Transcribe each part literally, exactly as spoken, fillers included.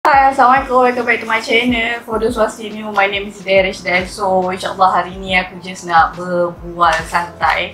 Hai, Assalamualaikum, welcome back to my channel. For those who are still new, my name is Darish Dan. So, insyaAllah hari ni aku just nak berbual santai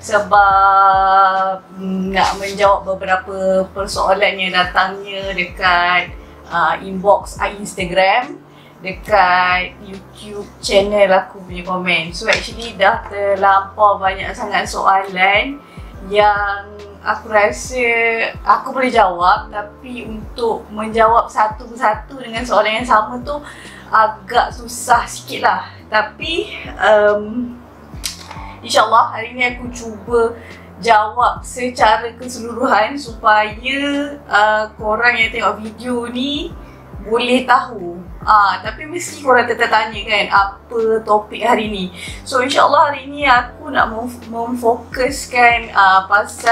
sebab mm, nak menjawab beberapa persoalan yang datangnya dekat uh, inbox Instagram, dekat YouTube channel aku punya komen. So, actually dah terlampau banyak sangat soalan yang aku rasa aku boleh jawab, tapi untuk menjawab satu persatu dengan soalan yang sama tu agak susah sikit lah. Tapi um, insyaAllah hari ni aku cuba jawab secara keseluruhan supaya uh, korang yang tengok video ni boleh tahu. Ah, tapi mesti korang tertanya kan apa topik hari ni. So insyaAllah hari ni aku nak mem- memfokuskan uh,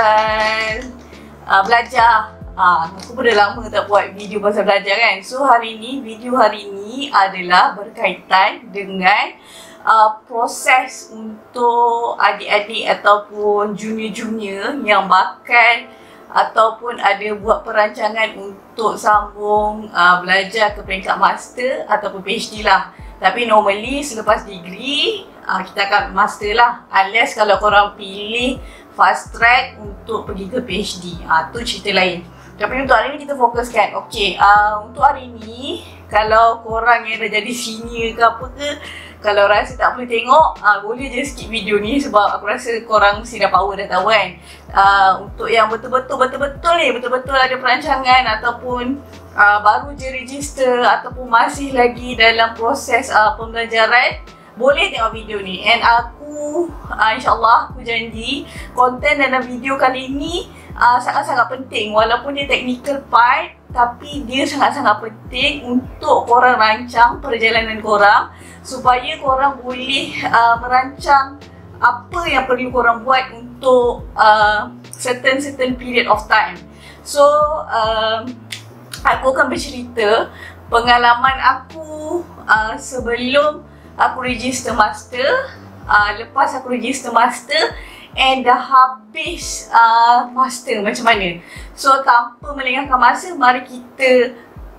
pasal uh, belajar. Ah, aku pun dah lama tak buat video pasal belajar kan. So hari ni, video hari ni adalah berkaitan dengan uh, proses untuk adik-adik ataupun junior-junior yang bakal ataupun ada buat perancangan untuk sambung uh, belajar ke peringkat master ataupun PhD lah. Tapi normally selepas degree uh, kita akan master lah, unless kalau korang pilih fast track untuk pergi ke PhD. Ah, uh, tu cerita lain. Tapi untuk hari ni kita fokuskan. Okay, uh, untuk hari ni kalau korang yang dah jadi senior ke apa ke, kalau rasa tak boleh tengok, uh, boleh je skip video ni sebab aku rasa korang mesti dah power dah tahu kan. Uh, untuk yang betul-betul betul-betul ni, betul-betul ada perancangan ataupun uh, baru je register ataupun masih lagi dalam proses uh, pembelajaran, boleh tengok video ni. And aku, uh, insyaAllah aku janji konten dalam video kali ni uh, sangat-sangat penting. Walaupun dia technical part, tapi dia sangat-sangat penting untuk korang rancang perjalanan korang supaya korang boleh uh, merancang apa yang perlu korang buat untuk uh, certain certain period of time. So uh, aku akan bercerita pengalaman aku uh, sebelum aku register master, uh, lepas aku register master, and dah habis uh, master macam mana. So tanpa melengahkan masa, mari kita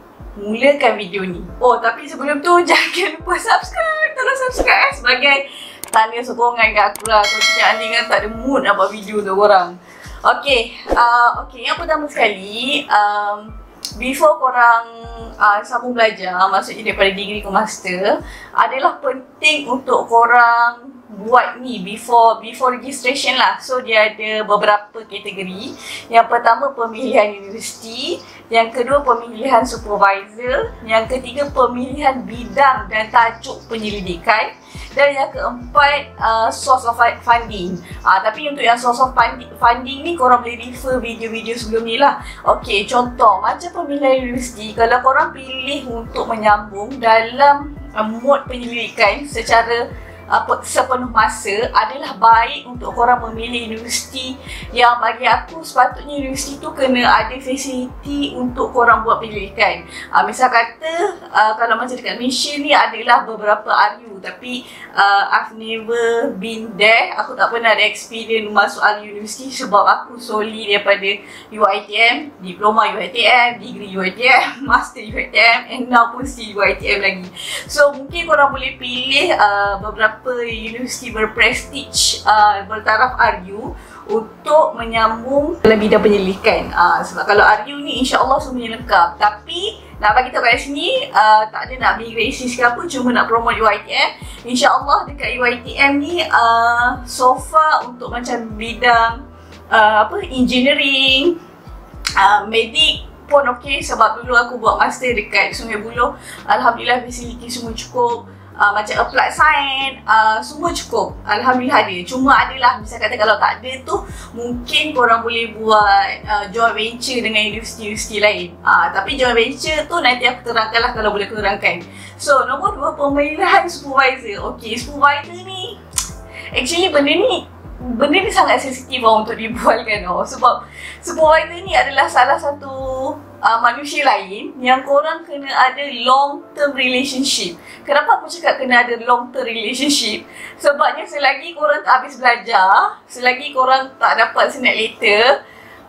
mulakan video ni. Oh, tapi sebelum tu jangan lupa subscribe, tolong subscribe sebagai tanda sokongan kat aku lah. Kalau tidak, Andi kan tak ada mood nak buat video tu korang. Okay, uh, okay, yang pertama sekali, um, before korang uh, sambung belajar, maksudnya daripada degree ke master, adalah penting untuk korang buat ni before before registration lah. So dia ada beberapa kategori. Yang pertama pemilihan universiti, yang kedua pemilihan supervisor, yang ketiga pemilihan bidang dan tajuk penyelidikan, dan yang keempat uh, source of funding. Uh, tapi untuk yang source of funding ni korang boleh refer video-video sebelum ni lah. Okay, contoh macam pemilihan universiti, kalau korang pilih untuk menyambung dalam uh, mode penyelidikan secara apa sepenuh masa, adalah baik untuk korang memilih universiti yang bagi aku sepatutnya universiti tu kena ada fasiliti untuk korang buat penyelidikan. Uh, misal kata uh, kalau macam dekat Malaysia ni adalah beberapa R U, tapi uh, I've never been there. Aku tak pernah ada experience masuk R U universiti sebab aku solely daripada U I T M, diploma U I T M, degree U I T M, master U I T M, and now pun still U I T M lagi. So mungkin korang boleh pilih uh, beberapa universiti berprestige uh, bertaraf R U untuk menyambung dalam bidang penyelidikan. Uh, sebab kalau R U ni insyaAllah semuanya lengkap. Tapi nak bagi tahu kat sini, uh, tak ada nak bagi gratis ke apa, cuma nak promote U I T M. InsyaAllah dekat U I T M ni uh, so far untuk macam bidang uh, apa engineering, uh, medik pun okey, sebab dulu aku buat master dekat Sungai Buloh. Alhamdulillah fasiliti semua cukup. Uh, macam applied science, uh, semua cukup. Alhamdulillah ada. Cuma adalah, misal kata kalau tak ada tu, mungkin korang boleh buat uh, joint venture dengan universiti-universiti lain. Uh, tapi joint venture tu nanti aku terangkan lah kalau boleh aku terangkan. So, nombor dua, pemilihan supervisor. Okay, supervisor ni, actually benda ni, benda ni sangat sensitif lah untuk dibualkan tau. Sebab supervisor ni adalah salah satu uh, manusia lain yang korang kena ada long term relationship. Kenapa aku cakap kena ada long term relationship? Sebabnya selagi korang tak habis belajar, selagi korang tak dapat snack letter,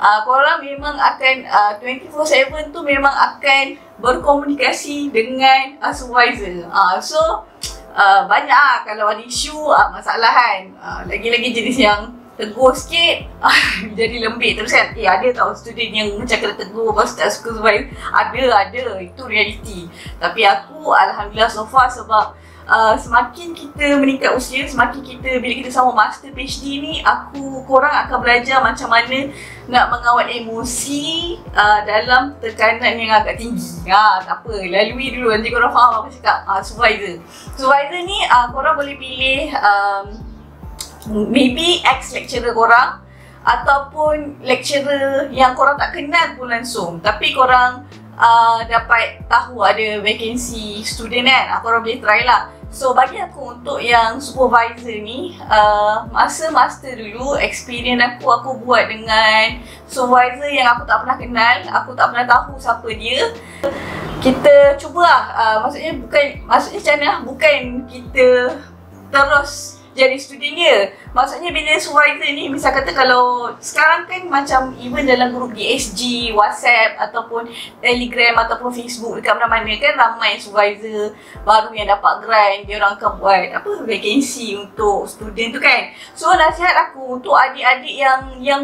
uh, korang memang akan uh, dua puluh empat tujuh tu memang akan berkomunikasi dengan uh, supervisor. Uh, so uh, banyak lah kalau ada isu, uh, masalah kan. Uh, lagi-lagi jenis yang tegur sikit, jadi lembik terus kan. Eh, ada tau student yang macam kena tegur lepas tak suka supervisor. Ada, ada. Itu realiti. Tapi aku alhamdulillah so far sebab uh, semakin kita meningkat usia, semakin kita, bila kita sama master PhD ni, aku korang akan belajar macam mana nak mengawal emosi uh, dalam tekanan yang agak tinggi. Ha, tak apa, lalui dulu nanti korang faham apa cakap. Uh, supervisor. Supervisor ni uh, korang boleh pilih um, maybe ex-lecturer korang ataupun lecturer yang korang tak kenal pun langsung, tapi korang uh, dapat tahu ada vacancy student kan, uh, korang boleh try lah. So bagi aku untuk yang supervisor ni, uh, masa master dulu experience aku, aku buat dengan supervisor yang aku tak pernah kenal, aku tak pernah tahu siapa dia. Kita cubalah, uh, maksudnya bukan, maksudnya macam mana, bukan kita terus jadi student dia. Maksudnya bila supervisor ni, misal kata kalau sekarang kan macam even dalam grup D S G, WhatsApp ataupun Telegram ataupun Facebook dekat mana-mana kan ramai supervisor baru yang dapat grant, dia orang akan buat apa, vacancy untuk student tu kan. So nasihat aku untuk adik-adik yang yang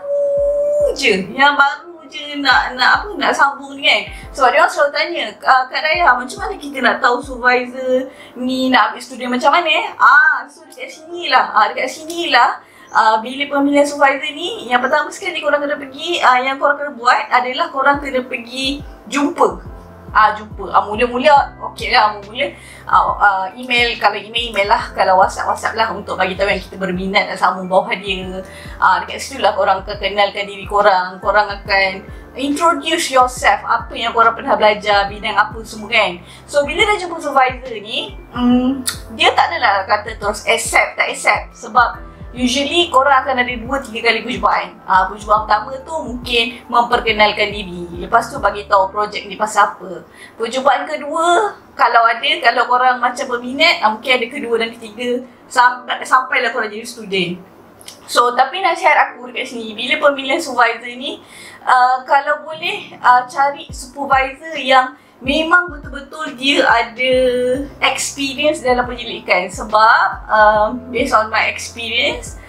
baru je, yang baru je nak nak apa nak sambung ni kan. Sebab dia orang selalu tanya, Kak Dayah, macam mana kita nak tahu supervisor ni nak ambil student macam mana eh? Ah, so dekat sini lah. Ah, dekat sini lah. Uh, bila pemilihan supervisor ni, yang pertama sekali korang kena pergi, uh, yang korang kena buat adalah korang kena pergi jumpa. Ah, jumpa. Ah, mula-mula okey lah, mula-mula uh, uh, email, kalau email email lah, kalau WhatsApp WhatsApp lah untuk bagi tahu yang kita berminat nak sambung bawah dia. Ah, dekat situ lah korang akan kenalkan diri korang, korang akan introduce yourself, apa yang korang pernah belajar, bidang apa semua kan. So bila dah jumpa supervisor ni, um, dia tak adalah kata terus accept, tak accept, sebab usually korang akan ada dua tiga kali perjumpaan. Uh, perjumpaan pertama tu mungkin memperkenalkan diri, lepas tu bagi tahu projek ni pasal apa. Perjumpaan kedua kalau ada, kalau korang macam berminat, uh, mungkin ada kedua dan ketiga sampai sampailah korang jadi student. So tapi nasihat aku dekat sini, bila pemilihan supervisor ni, uh, kalau boleh uh, cari supervisor yang memang betul-betul dia ada experience dalam penyelidikan. Sebab uh, based on my experience,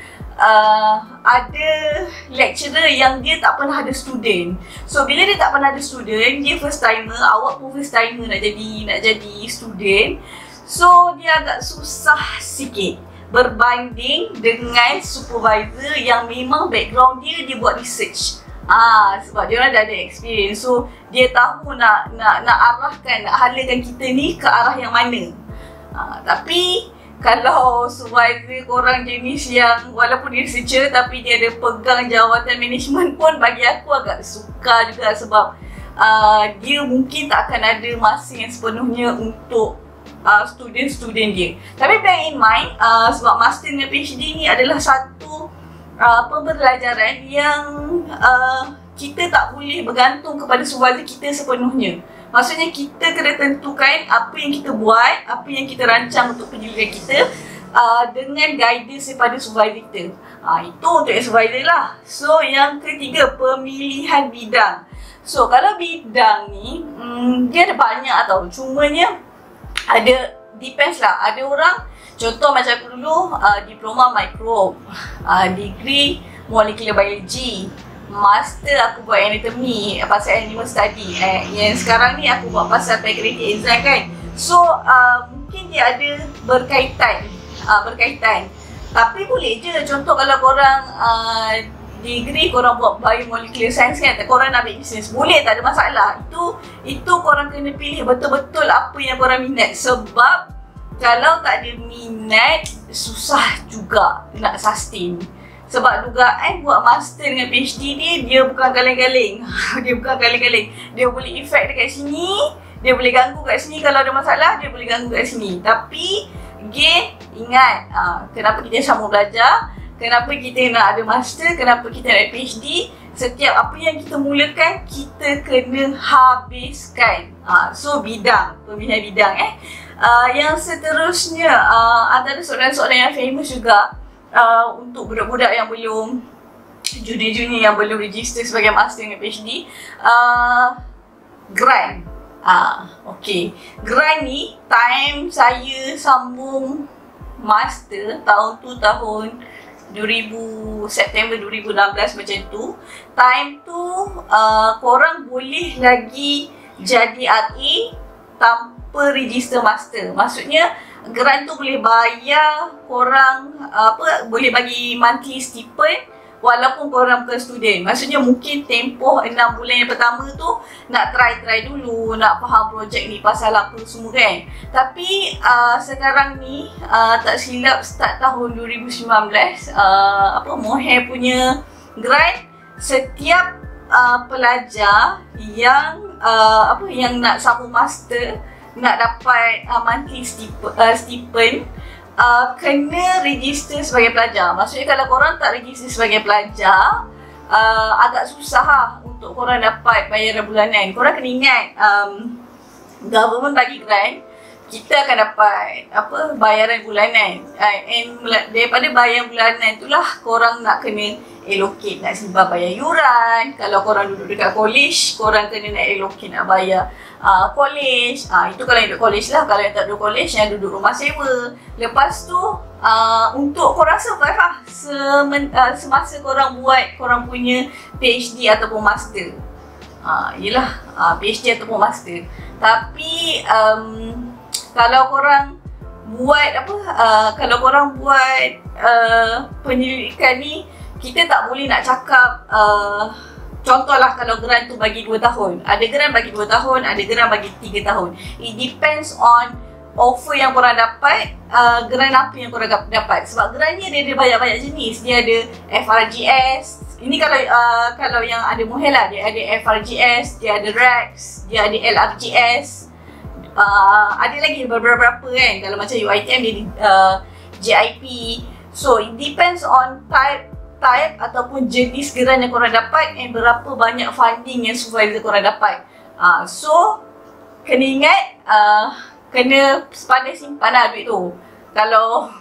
uh, ada lecturer yang dia tak pernah ada student. So bila dia tak pernah ada student, dia first timer, awak pun first timer nak jadi nak jadi student. So dia agak susah sikit berbanding dengan supervisor yang memang background dia, dia buat research. Ah, sebab dia orang dah ada experience, so dia tahu nak nak nak arahkan, nak halakan kita ni ke arah yang mana. Ah, tapi kalau supervisor korang jenis yang walaupun dia researcher tapi dia ada pegang jawatan management pun, bagi aku agak suka juga sebab uh, dia mungkin tak akan ada masa yang sepenuhnya untuk uh, student-student dia. Tapi bear in mind, uh, sebab master dengan PhD ni adalah satu Uh, pembelajaran yang uh, kita tak boleh bergantung kepada supervisor kita sepenuhnya. Maksudnya kita kena tentukan apa yang kita buat, apa yang kita rancang untuk penyelidikan kita uh, dengan guidance daripada supervisor kita. Uh, itu untuk yang supervisor lah. So yang ketiga, pemilihan bidang. So kalau bidang ni, hmm, dia ada banyak tau. Cumanya ada, depends lah. Ada orang, contoh macam aku dulu, uh, diploma microbe, uh, degree molecular biology, master aku buat anatomy pasal animal study. Eh, yang sekarang ni aku buat pasal pancreatic enzyme kan. So uh, mungkin dia ada berkaitan, uh, berkaitan. Tapi boleh je, contoh kalau korang uh, degree korang buat biomolecular science kan, korang nak ambil business, boleh, tak ada masalah. Itu itu korang kena pilih betul-betul apa yang korang minat. Sebab kalau tak ada minat, susah juga nak sustain. Sebab dugaan buat master dengan PhD ni, dia bukan kaleng-kaleng. Dia bukan kaleng-kaleng. Dia boleh effect dekat sini, dia boleh ganggu kat sini. Kalau ada masalah, dia boleh ganggu kat sini. Tapi, again, ingat, uh, kenapa kita sambung belajar, kenapa kita nak ada master, kenapa kita nak ada PhD. Setiap apa yang kita mulakan, kita kena habiskan. Uh, so, bidang, pemilihan bidang eh. Uh, yang seterusnya, uh, antara soalan-soalan yang famous juga uh, untuk budak-budak yang belum junior-junior yang belum register sebagai master dengan PhD, uh, grant. Ah, okay. Grant ni time saya sambung master tahun tu tahun dua ribu September dua ribu enam belas macam tu. Time tu uh, korang boleh lagi jadi R A tanpa register master. Maksudnya grant tu boleh bayar korang uh, apa boleh bagi monthly stipend walaupun korang bukan student. Maksudnya mungkin tempoh enam bulan yang pertama tu nak try-try dulu, nak faham projek ni pasal apa semua kan. Tapi uh, sekarang ni uh, tak silap start tahun dua ribu sembilan belas uh, apa Mohair punya grant, setiap uh, pelajar yang uh, apa yang nak sambung master, nak dapat uh, monthly stipend, uh, stipend Uh, kena register sebagai pelajar. Maksudnya kalau korang tak register sebagai pelajar, uh, agak susah lah untuk korang dapat bayaran bulanan. Korang kena ingat, um, government bagi grant, kita akan dapat apa bayaran bulanan. Uh, and daripada bayaran bulanan itulah korang nak kena allocate, nak simpan bayar yuran. Kalau korang duduk dekat college, korang kena nak allocate nak bayar Uh, college, uh, itu kalau yang duduk college lah. Kalau yang tak duduk college, yang duduk rumah sewa. Lepas tu, uh, untuk korang survive lah Semen, uh, semasa korang buat korang punya PhD ataupun master. uh, Yelah, uh, PhD ataupun master. Tapi, um, kalau korang buat apa, uh, kalau korang buat uh, penyelidikan ni, kita tak boleh nak cakap uh, contohlah kalau grant tu bagi dua tahun. Ada grant bagi dua tahun, ada grant bagi tiga tahun. It depends on offer yang korang dapat, uh, grant apa yang korang dapat. Sebab grant ni dia ada banyak-banyak jenis. Dia ada F R G S. Ini kalau uh, kalau yang ada Mohair lah, dia ada F R G S, dia ada R E X, dia ada L R G S. Uh, ada lagi beberapa kan. Kalau macam U I T M dia uh, J I P. So it depends on type type ataupun jenis grant yang korang dapat and berapa banyak funding yang supervisor korang dapat. Uh, so, kena ingat, uh, kena sepandai simpan lah duit tu. Kalau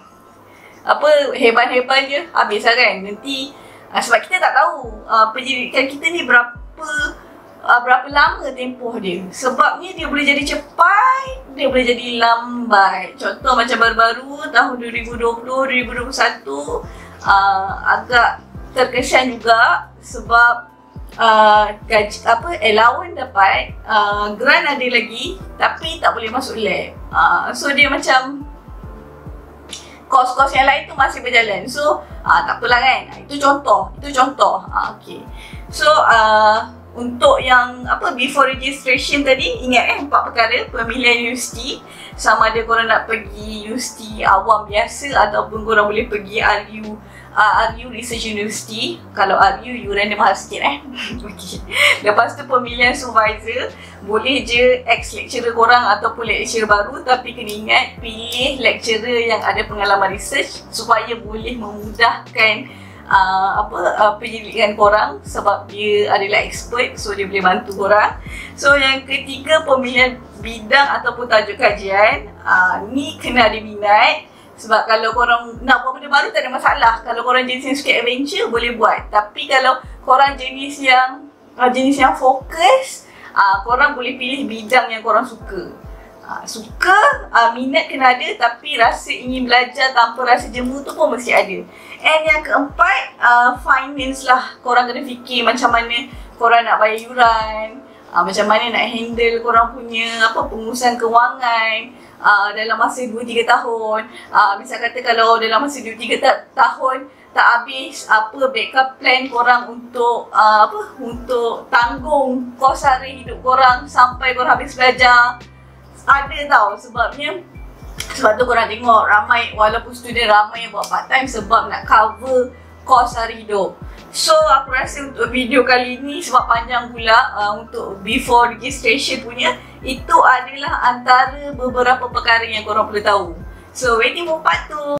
apa hebat-hebat je, habis lah kan. Nanti, uh, sebab kita tak tahu uh, penyelidikan kita ni berapa uh, berapa lama tempoh dia. Sebabnya dia boleh jadi cepat, dia boleh jadi lambat. Contoh macam baru-baru tahun dua ribu dua puluh dua ribu dua puluh satu, Uh, agak terkesan juga sebab uh, gaji, apa, allowance dapat, uh, grant ada lagi tapi tak boleh masuk lab. Uh, so dia macam kos-kos yang lain tu masih berjalan. So uh, tak apalah kan. Itu contoh, itu contoh. Uh, okay. So uh, untuk yang apa before registration tadi, ingat eh empat perkara pemilihan universiti. Sama ada korang nak pergi universiti awam biasa ataupun korang boleh pergi R U uh, R U Research University. Kalau R U, yuran dia mahal sikit eh. Okay. Lepas tu pemilihan supervisor, boleh je ex-lecturer korang ataupun lecturer baru, tapi kena ingat pilih lecturer yang ada pengalaman research supaya boleh memudahkan Uh, apa uh, penyelidikan korang sebab dia adalah expert, so dia boleh bantu korang. So yang ketiga, pemilihan bidang ataupun tajuk kajian. Uh, ni kena ada minat, sebab kalau korang nak buat benda baru tak ada masalah. Kalau korang jenis yang suka adventure boleh buat, tapi kalau korang jenis yang uh, jenis yang fokus, uh, korang boleh pilih bidang yang korang suka. Uh, suka, uh, minat kena ada, tapi rasa ingin belajar tanpa rasa jemu tu pun mesti ada. And yang keempat, uh, finance lah. Korang kena fikir macam mana korang nak bayar yuran, uh, macam mana nak handle korang punya apa pengurusan kewangan uh, dalam masa dua tiga tahun. Uh, misal kata kalau dalam masa dua tiga ta tahun tak habis, apa backup plan korang untuk uh, apa untuk tanggung kos sara hidup korang sampai korang habis belajar. Ada tau, sebabnya sebab tu korang tengok ramai, walaupun student ramai yang buat part time sebab nak cover kos sara hidup. So aku rasa untuk video kali ni, sebab panjang pula, uh, untuk before registration punya, itu adalah antara beberapa perkara yang korang perlu tahu. So waiting for part two.